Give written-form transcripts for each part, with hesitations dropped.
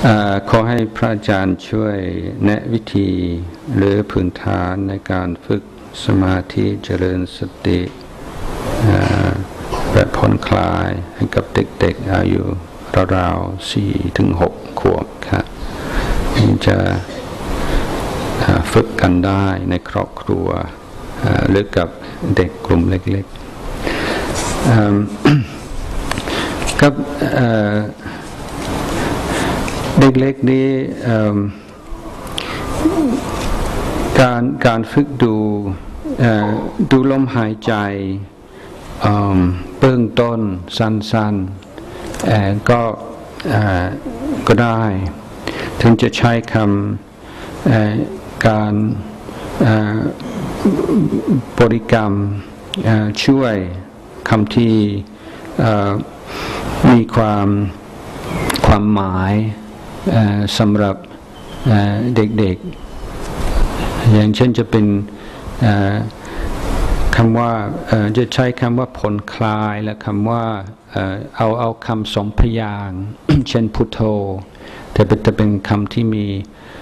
ขอให้พระอาจารย์ช่วยแนะวิธีหรือพื้นฐานในการฝึกสมาธิเจริญสติแบบผ่อนคลายให้กับเด็กๆอายุราวๆ 4-6 ขวบครับจะฝึกกันได้ในครอบครัวหรือกับเด็กกลุ่มเล็กๆกับเด็กๆนี้การฝึกดูลมหายใจเบื้องต้นสั้นๆก็ได้ถึงจะใช้คำการบริกรรมช่วยคำที่มีความหมายสำหรับเด็กๆอย่างเช่นจะเป็นคำว่าจะใช้คำว่าผ่อนคลายและคำว่าเอาคำสองพยางค์ เช่นพุทโธแต่จะเป็นคำที่มี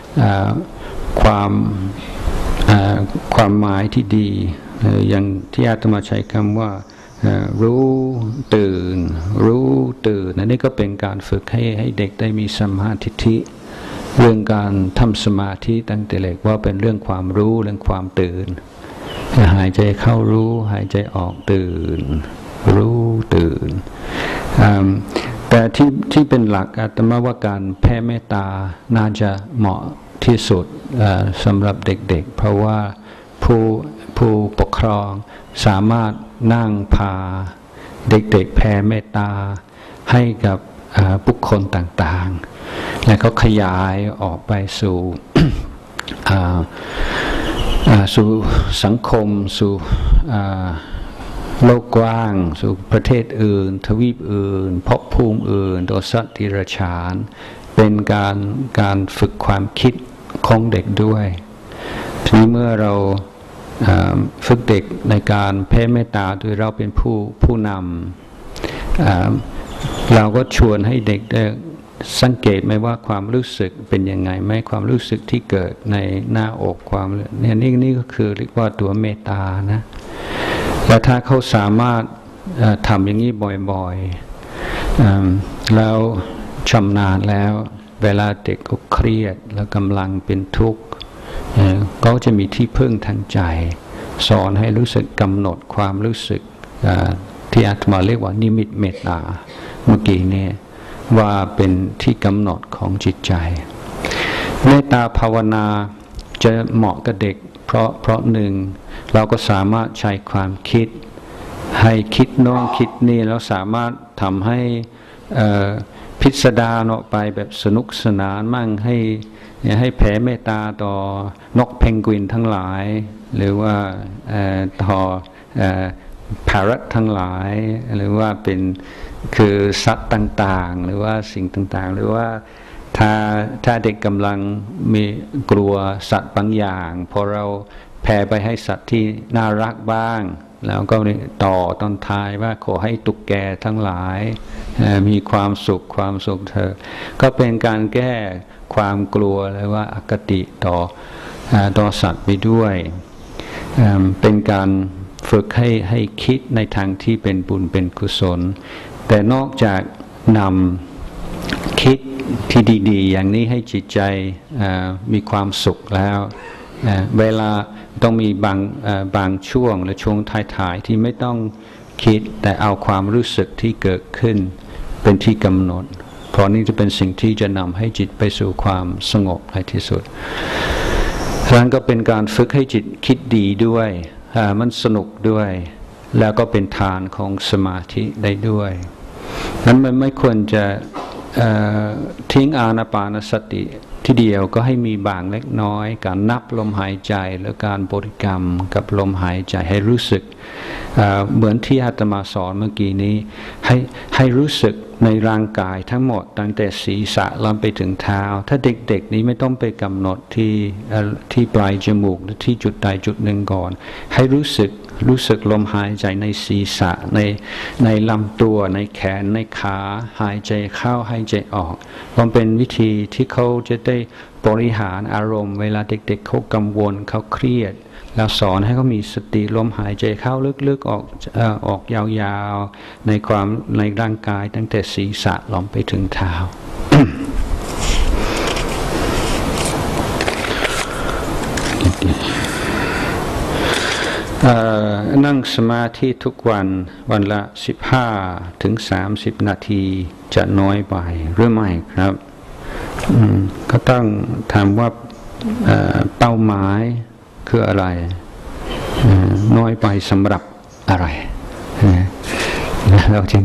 ความหมายที่ดีอย่างที่อาตมาใช้คำว่ารู้ตื่นอันนี้ก็เป็นการฝึกให้เด็กได้มีสัมมาทิฏฐิเรื่องการทำสมาธิตั้งแต่เล็กว่าเป็นเรื่องความรู้เรื่องความตื่นหายใจเข้ารู้หายใจออกตื่นรู้ตื่นแต่ที่เป็นหลักอาตมาว่าการแผ่เมตตาน่าจะเหมาะที่สุดสำหรับเด็กๆเพราะว่าผู้ปกครองสามารถนั่งพาเด็กๆแผ่เมตตาให้กับบุคคลต่างๆและก็ขยายออกไปสู่ สู่สังคมสู่โลกกว้างสู่ประเทศอื่นทวีปอื่นภพภูมิอื่นโดยสัตว์ดิรัจฉานเป็นการฝึกความคิดของเด็กด้วยทีนี้เมื่อเราฝึกเด็กในการแผ่เมตตาโดยเราเป็นผู้นำเราก็ชวนให้เด็กได้สังเกตไหมว่าความรู้สึกเป็นยังไงไหมความรู้สึกที่เกิดในหน้าอกความเนี่ยนี่ก็คือเรียกว่าตัวเมตตานะแล้วถ้าเขาสามารถทำอย่างนี้บ่อยๆแล้วชำนาญแล้วเวลาเด็กก็เครียดแล้วกำลังเป็นทุกข์ก็จะมีที่พึ่งทางใจสอนให้รู้สึกกำหนดความรู้สึกที่อาตมาเรียกว่านิมิตเมตตาเมื่อกี้เนี่ยว่าเป็นที่กำหนดของจิตใจเมตตาภาวนาจะเหมาะกับเด็กเพราะหนึ่งเราก็สามารถใช้ความคิดให้คิดโน้นคิดนี่แล้วสามารถทำให้พิสดารออกไปแบบสนุกสนานมั่งให้แผ่เมตตาต่อนกเพนกวินทั้งหลายหรือว่าต่อparrot ทั้งหลายหรือว่าเป็นคือสัตว์ต่างๆหรือว่าสิ่งต่างๆหรือว่าถ้าเด็กกำลังมีกลัวสัตว์บางอย่างพอเราแผ่ไปให้สัตว์ที่น่ารักบ้างแล้วก็ต่อตอนท้ายว่าขอให้ตุ๊กแกทั้งหลายมีความสุขเธอก็เป็นการแก้ความกลัวหรือว่าอคติต่อสัตว์ไปด้วยเป็นการฝึกให้คิดในทางที่เป็นบุญเป็นกุศลแต่นอกจากนำคิดที่ดีๆอย่างนี้ให้จิตใจมีความสุขแล้วเวลาต้องมีบางช่วงและช่วงท้ายๆที่ไม่ต้องคิดแต่เอาความรู้สึกที่เกิดขึ้นเป็นที่กำหนดเพราะนี่จะเป็นสิ่งที่จะนำให้จิตไปสู่ความสงบในที่สุดนั้นก็เป็นการฝึกให้จิตคิดดีด้วยมันสนุกด้วยแล้วก็เป็นฐานของสมาธิได้ด้วยนั้นมันไม่ควรจะทิ้งอานาปานสติที่เดียวก็ให้มีบางเล็กน้อยการนับลมหายใจและการบริกรรมกับลมหายใจให้รู้สึกเหมือนที่อาตมาสอนเมื่อกี้นี้ให้รู้สึกในร่างกายทั้งหมดตั้งแต่ศีรษะลงไปถึงเท้าถ้าเด็กๆนี้ไม่ต้องไปกำหนดที่ปลายจมูกหรือที่จุดใดจุดหนึ่งก่อนให้รู้สึกรู้สึกลมหายใจในศีรษะในลำตัวในแขนในขาหายใจเข้าหายใจออกมันเป็นวิธีที่เขาจะได้บริหารอารมณ์เวลาเด็กๆเขากังวลเขาเครียดแล้วสอนให้เขามีสติลมหายใจเข้าลึกๆออกยาวๆในร่างกายตั้งแต่ศีรษะลงไปถึงเท้า นั่งสมาธิทุกวันละ15 ถึง 30 นาทีจะน้อยไปหรือไม่ครับก็ต้องถามว่าเป้าหมายคืออะไรน้อยไปสำหรับอะไรเราจึง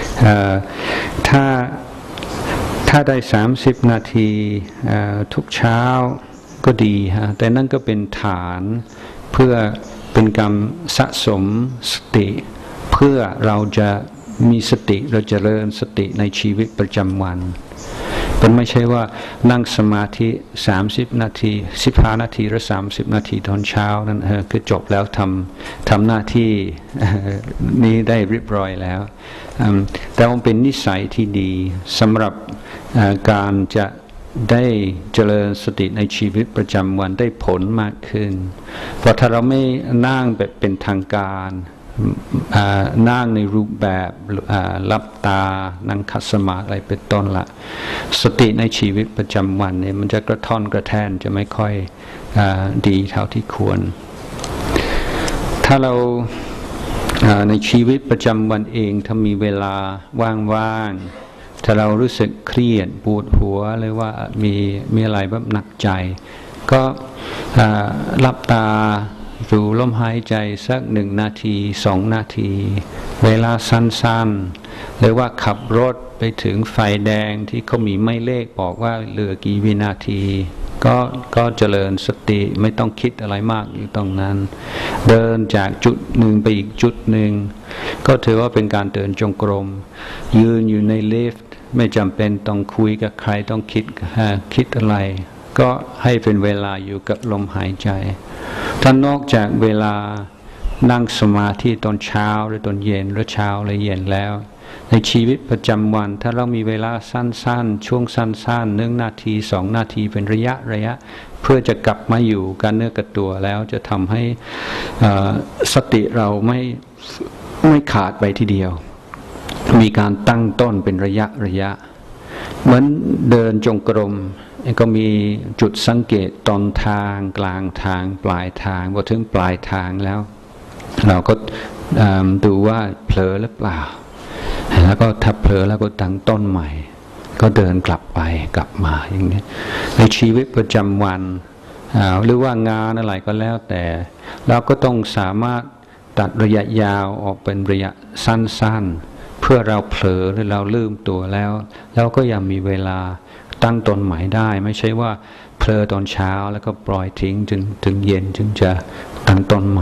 ถ้าได้30 นาทีทุกเช้าก็ดีฮะแต่นั่นก็เป็นฐานเพื่อเป็นการสะสมสติเพื่อเราจะมีสติเราจะเจริญสติในชีวิตประจำวันเป็นไม่ใช่ว่านั่งสมาธิ30 นาที15 นาทีหรือ30 นาทีตอนเช้านั่นคือจบแล้วทำหน้าที่นี้ได้เรียบร้อยแล้วแต่มันเป็นนิสัยที่ดีสำหรับการจะได้เจริญสติในชีวิตประจำวันได้ผลมากขึ้นเพราะถ้าเราไม่นั่งแบบเป็นทางการนั่งในรูปแบบลับตานั่งคัดสมาธิอะไรเป็นต้นละสติในชีวิตประจำวันเนี่ยมันจะกระท่อนกระแทนจะไม่ค่อยดีเท่าที่ควรถ้าเราในชีวิตประจำวันเองถ้ามีเวลาว่างๆถ้าเรารู้สึกเครียดปวดหัวหรือว่ามีอะไรแบบหนักใจก็หลับตาดูลมหายใจสัก1 นาที2 นาทีเวลาสั้นๆหรือว่าขับรถไปถึงไฟแดงที่เขามีไม่เลขบอกว่าเหลือกี่วินาทีก็เจริญสติไม่ต้องคิดอะไรมากอยู่ตรงนั้นเดินจากจุดหนึ่งไปอีกจุดหนึ่งก็ถือว่าเป็นการเดินจงกรมยืนอยู่ในลิฟต์ไม่จำเป็นต้องคุยกับใครต้องคิดอะไรก็ให้เป็นเวลาอยู่กับลมหายใจถ้านอกจากเวลานั่งสมาธิตอนเช้าหรือตอนเย็นหรือเช้าหรือเย็นแล้วในชีวิตประจำวันถ้าเรามีเวลาสั้นๆช่วงสั้นๆ1 นาที2 นาทีเป็นระยะเพื่อจะกลับมาอยู่กันเนื้อกับตัวแล้วจะทำให้สติเราไม่ขาดไปทีเดียวมีการตั้งต้นเป็นระยะเหมือนเดินจงกรมก็มีจุดสังเกตตอนทางกลางทางปลายทางพอถึงปลายทางแล้วเราก็ดูว่าเผลอหรือเปล่าแล้วก็ถ้าเผลอแล้วก็ตั้งต้นใหม่ก็เดินกลับมาอย่างนี้ในชีวิตประจำวันหรือว่างานอะไรก็แล้วแต่เราก็ต้องสามารถตัดระยะยาวออกเป็นระยะสั้นๆเพื่อเราเผลอหรือเราลืมตัวแล้วเราก็ยังมีเวลาตั้งต้นใหม่ได้ไม่ใช่ว่าเผลอตอนเช้าแล้วก็ปล่อยทิ้งถึงเย็นจึงจะตั้งต้นใหม่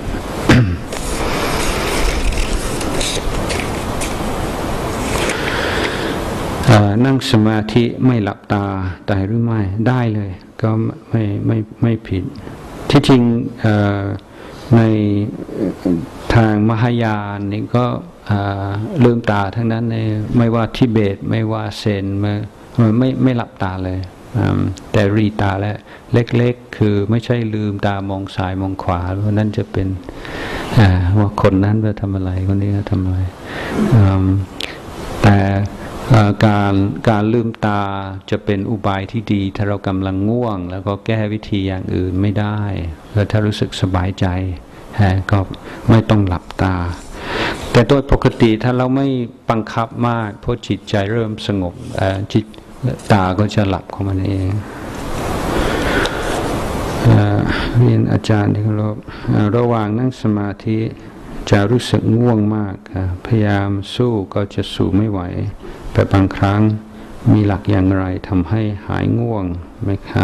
นั่งสมาธิไม่หลับตาได้หรือไม่ได้เลยก็ไม่ผิดที่จริงในทางมหายานนี่ก็ลืมตาทั้งนั้นไม่ว่าทิเบตไม่ว่าเซนไม่หลับตาเลยแต่รีตาและเล็กๆคือไม่ใช่ลืมตามองซ้ายมองขวาเพราะนั้นจะเป็นว่าคนนั้นจะทำอะไรคนนี้จะทำอะไรแต่การลืมตาจะเป็นอุบายที่ดีถ้าเรากำลังง่วงแล้วก็แก้วิธีอย่างอื่นไม่ได้แล้วถ้ารู้สึกสบายใจก็ไม่ต้องหลับตาแต่โดยปกติถ้าเราไม่บังคับมากเพราะจิตใจเริ่มสงบจิตตาก็จะหลับของมันเองเรียนอาจารย์ที่เคารพระหว่างนั่งสมาธิจะรู้สึกง่วงมากพยายามสู้ก็จะสู้ไม่ไหวแต่บางครั้งมีหลักอย่างไรทำให้หายง่วงไหมคะ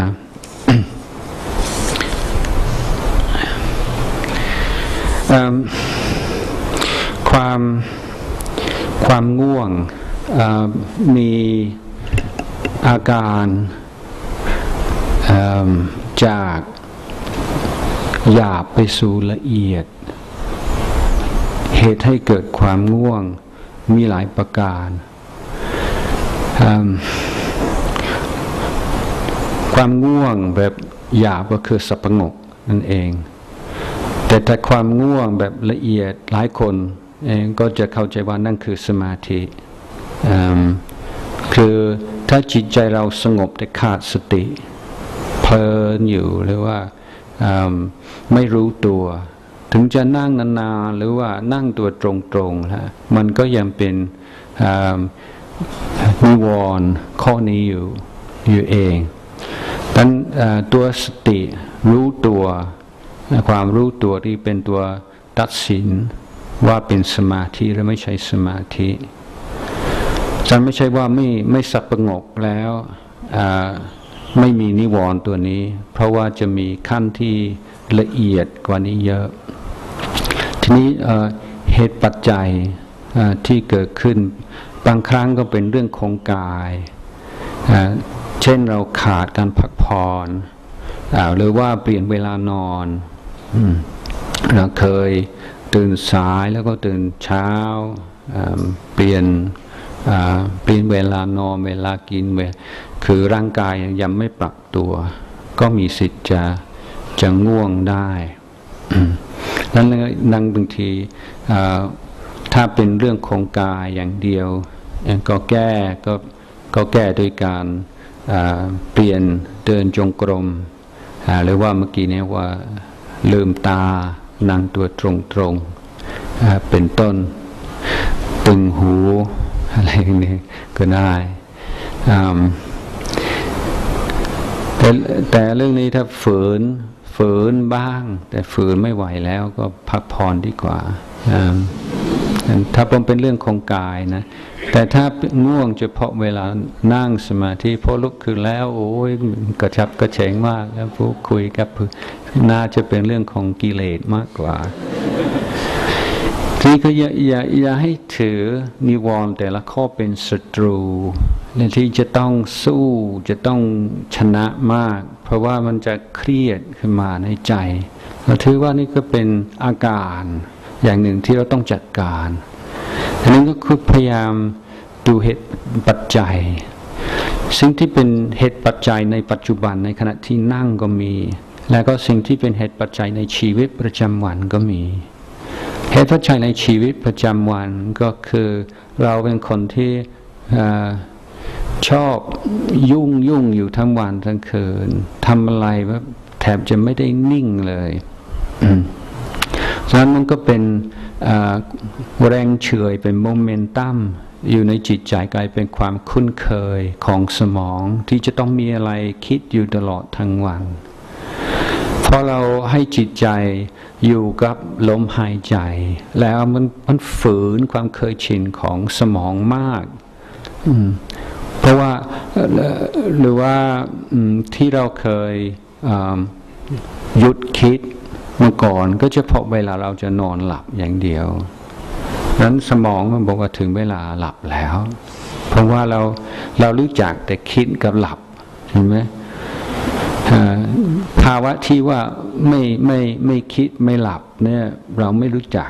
ความง่วงมีอาการจากหยาบไปสู่ละเอียดตุให้เกิดความง่วงมีหลายประการความง่วงแบบหยาบก็คือสับประงกนั่นเองแต่ความง่วงแบบละเอียดหลายคนเองก็จะเข้าใจว่านั่นคือสมาธิคือถ้าจิตใจเราสงบแต่ขาดสติเพลินอยู่หรือว่าไม่รู้ตัวถึงจะนั่งนานๆหรือว่านั่งตัวตรงๆนะมันก็ยังเป็นนิวรณ์ข้อนี้อยู่เองดังนั้นตัวสติรู้ตัวความรู้ตัวที่เป็นตัวตัดสินว่าเป็นสมาธิหรือไม่ใช่สมาธิฉันไม่ใช่ว่าไม่สับประงกแล้วไม่มีนิวรณ์ตัวนี้เพราะว่าจะมีขั้นที่ละเอียดกว่านี้เยอะทีนี้เหตุปัจจัยที่เกิดขึ้นบางครั้งก็เป็นเรื่องของกายเช่นเราขาดการพักผ่อนหรือว่าเปลี่ยนเวลานอนเราเคยตื่นสายแล้วก็ตื่นเช้าเปลี่ยนเวลานอนเวลากินคือร่างกายยังไม่ปรับตัวก็มีสิทธิ์จะง่วงได้นั้นบางทีถ้าเป็นเรื่องของกายอย่างเดียวก็แก้โดยการเปลี่ยนเดินจงกรมหรือว่าเมื่อกี้นี้ว่าลืมตานั่งตัวตรงเป็นต้นตึงหูอะไรอย่างนี้ก็ได้แต่เรื่องนี้ถ้าฝืนบ้างแต่ฝืนไม่ไหวแล้วก็พักผ่อนดีกว่าถ้าเป็นเรื่องของกายนะแต่ถ้าง่วงเฉพาะเวลานั่งสมาธิพอลุกขึ้นแล้วโอ้ยกระชับกระเฉงมากแล้วพูดคุยกับน่าจะเป็นเรื่องของกิเลสมากกว่าทีนี้ก็อย่าให้ถือนิวรณ์แต่ละข้อเป็นศัตรูที่จะต้องสู้จะต้องชนะมากเพราะว่ามันจะเครียดขึ้นมาในใจเราถือว่านี่ก็เป็นอาการอย่างหนึ่งที่เราต้องจัดการอันนี้ก็คือพยายามดูเหตุปัจจัยสิ่งที่เป็นเหตุปัจจัยในปัจจุบันในขณะที่นั่งก็มีแล้วก็สิ่งที่เป็นเหตุปัจจัยในชีวิตประจำวันก็มีเหตุปัจจัยในชีวิตประจำวันก็คือเราเป็นคนที่ชอบยุ่งอยู่ทั้งวันทั้งคืนทำอะไรแบบแทบจะไม่ได้นิ่งเลยฉะนั้นมันก็เป็นแรงเฉื่อยเป็นโมเมนตัมอยู่ในจิตใจกลายเป็นความคุ้นเคยของสมองที่จะต้องมีอะไรคิดอยู่ตลอดทั้งวันพอเราให้จิตใจอยู่กับลมหายใจแล้วมันฝืนความเคยชินของสมองมากเพราะว่าหรือว่าที่เราเคยหยุดคิดเมื่อก่อนก็เฉพาะเวลาเราจะนอนหลับอย่างเดียวนั้นสมองมันบอกว่าถึงเวลาหลับแล้วเพราะว่าเรารู้จักแต่คิดกับหลับเห็นไหมภาวะที่ว่าไม่คิดไม่หลับเนี่ยเราไม่รู้จัก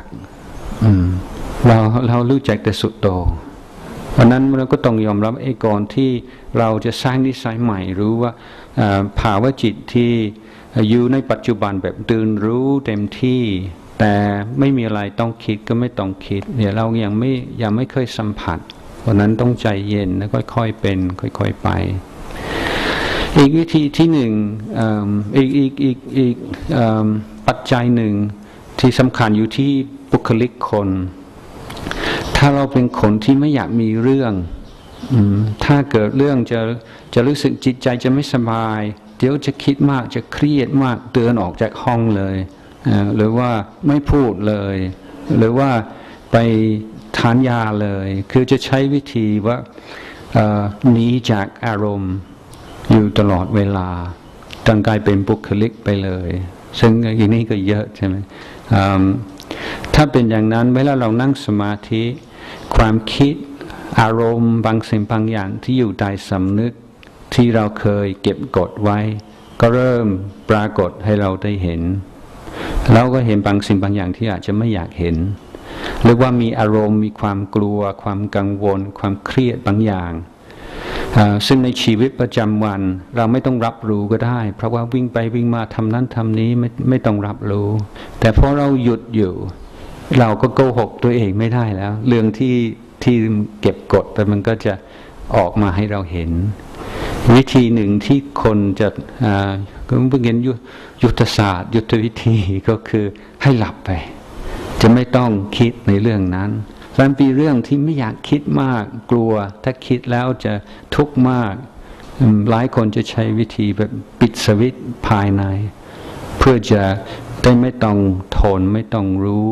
เรารู้จักแต่สุดโต่งเพราะนั้นเราก็ต้องยอมรับก่อนที่เราจะสร้างนิสัยใหม่รู้ว่าภาวะจิตที่อยู่ในปัจจุบันแบบตื่นรู้เต็มที่แต่ไม่มีอะไรต้องคิดก็ไม่ต้องคิดเนี่ยเรายังไม่เคยสัมผัสเพราะนั้นต้องใจเย็นแล้วค่อยๆเป็นค่อยๆไปอีกวิธีที่หนึ่งอีกปัจจัยหนึ่งที่สำคัญอยู่ที่บุคลิกคนถ้าเราเป็นคนที่ไม่อยากมีเรื่องถ้าเกิดเรื่องจะรู้สึกจิตใจจะไม่สบายเดี๋ยวจะคิดมากจะเครียดมากเดินออกจากห้องเลยหรือว่าไม่พูดเลยหรือว่าไปทานยาเลยคือจะใช้วิธีว่าหนีจากอารมณ์อยู่ตลอดเวลาจนกลายเป็นบุคลิกไปเลยซึ่งอย่างนี้ก็เยอะใช่ไหมถ้าเป็นอย่างนั้นเวลาเรานั่งสมาธิความคิดอารมณ์บางสิ่งบางอย่างที่อยู่ใต้สำนึกที่เราเคยเก็บกดไว้ก็เริ่มปรากฏให้เราได้เห็นเราก็เห็นบางสิ่งบางอย่างที่อาจจะไม่อยากเห็นหรือว่ามีอารมณ์มีความกลัวความกังวลความเครียดบางอย่างซึ่งในชีวิตประจำวันเราไม่ต้องรับรู้ก็ได้เพราะว่าวิ่งไปวิ่งมาทำนั้นทำนี้ไม่ต้องรับรู้แต่พอเราหยุดอยู่เราก็โกหกตัวเองไม่ได้แล้วเรื่องที่เก็บกดไปมันก็จะออกมาให้เราเห็นวิธีหนึ่งที่คนจะก็เพิ่งเห็นยุทธศาสตร์ยุทธวิธีก็คือให้หลับไปจะไม่ต้องคิดในเรื่องนั้นมันเป็นเรื่องที่ไม่อยากคิดมากกลัวถ้าคิดแล้วจะทุกข์มากหลายคนจะใช้วิธีแบบปิดสวิตช์ภายในเพื่อจะได้ไม่ต้องทนไม่ต้องรู้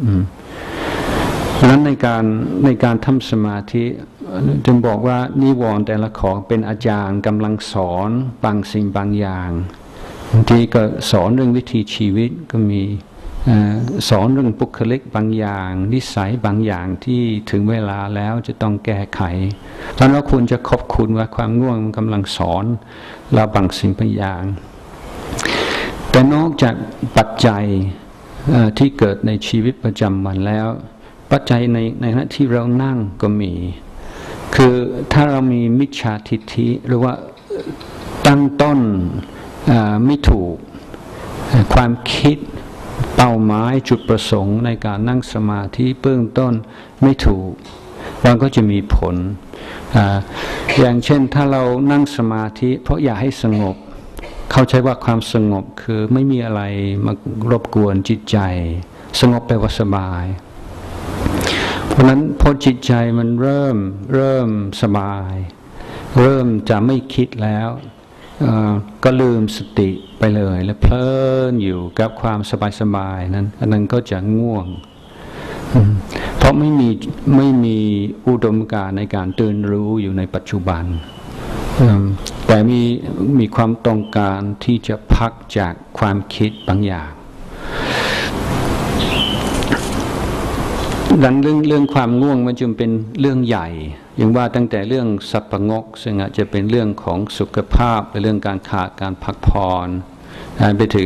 ดังนั้นในการทำสมาธิจึงบอกว่านิวรณ์แต่ละของเป็นอาจารย์กำลังสอนบางสิ่งบางอย่างบางทีก็สอนเรื่องวิถีชีวิตก็มีสอนเรื่องบุคลิกบางอย่างนิสัยบางอย่างที่ถึงเวลาแล้วจะต้องแก้ไขแล้วเราควรจะขอบคุณว่าความง่วงมันกำลังสอนเราบางสิ่งบางอย่างแต่นอกจากปัจจัยที่เกิดในชีวิตประจำวันแล้วปัจจัยในขณะที่เรานั่งก็มีคือถ้าเรามีมิจฉาทิฏฐิหรือว่าตั้งต้นไม่ถูกความคิดเป้าหมายจุดประสงค์ในการนั่งสมาธิเบื้องต้นไม่ถูกมันก็จะมีผลอย่างเช่นถ้าเรานั่งสมาธิเพราะอยากให้สงบเข้าใจว่าความสงบคือไม่มีอะไรมารบกวนจิตใจสงบแปลว่าสบายเพราะนั้นพอจิตใจมันเริ่มสบายเริ่มจะไม่คิดแล้วก็ลืมสติไปเลยและเพลินอยู่กับความสบายๆนั้นอันนั้นก็จะง่วงเพราะไม่มีอุดมการณ์ในการตื่นรู้อยู่ในปัจจุบันแต่มีความต้องการที่จะพักจากความคิดบางอย่างดังเรื่องความง่วงมันจึงเป็นเรื่องใหญ่อย่างว่าตั้งแต่เรื่องสับประงกซึ่งอาจจะเป็นเรื่องของสุขภาพและเรื่องการขาดการพักผ่อนไปถึง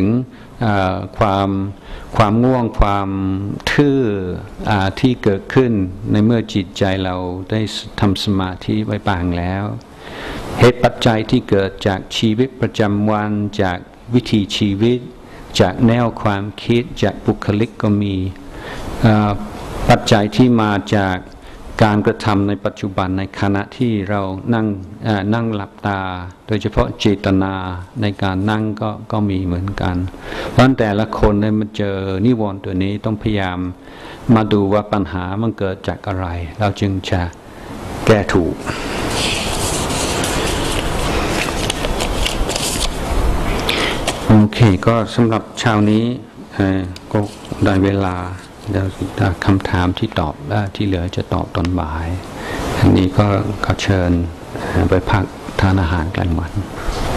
ความง่วงความทื่อที่เกิดขึ้นในเมื่อจิตใจเราได้ทำสมาธิไว้บางแล้วเหตุปัจจัยที่เกิดจากชีวิตประจำวันจากวิถีชีวิตจากแนวความคิดจากบุคลิกก็มีปัจจัยที่มาจากการกระทำในปัจจุบันในขณะที่เรานั่งหลับตาโดยเฉพาะเจตนาในการนั่งก็มีเหมือนกันเพราะแต่ละคนได้มาเจอนิวรณ์ตัวนี้ต้องพยายามมาดูว่าปัญหามันเกิดจากอะไรเราจึงจะแก้ถูกโอเคก็สำหรับเช้านี้ก็ได้เวลาเดี๋ยวคำถามที่ตอบที่เหลือจะตอบตอนบ่ายอันนี้ก็เชิญไปพักทานอาหารกลางวัน